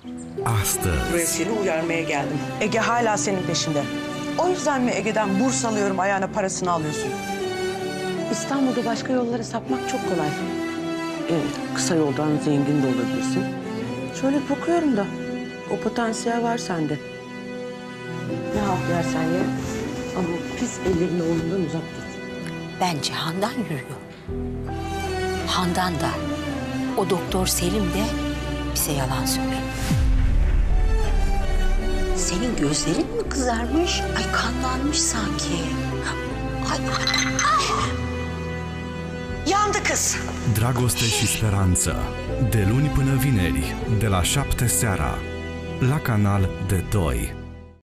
Astăzi. Buraya seni uyarmaya geldim. Ege hala senin peşinde. O yüzden mi Ege'den burs alıyorum, ayağına parasını alıyorsun? İstanbul'da başka yollara sapmak çok kolay. Kısa yoldan zengin de olabilirsin. Şöyle bir bakıyorum da o potansiyel var sende. Ne halt yersen ye ama o pis ellerini oğlundan uzak tut. Bence Handan yürüyor. Handan da, o doktor Selim de bize yalan söylüyor. Senin gözlerin mi kızarmış? Ay kanlanmış sanki. Ay. Yandı kız. Dragoste și speranță. De luni până vineri, de la 7 seara, la Canal D2.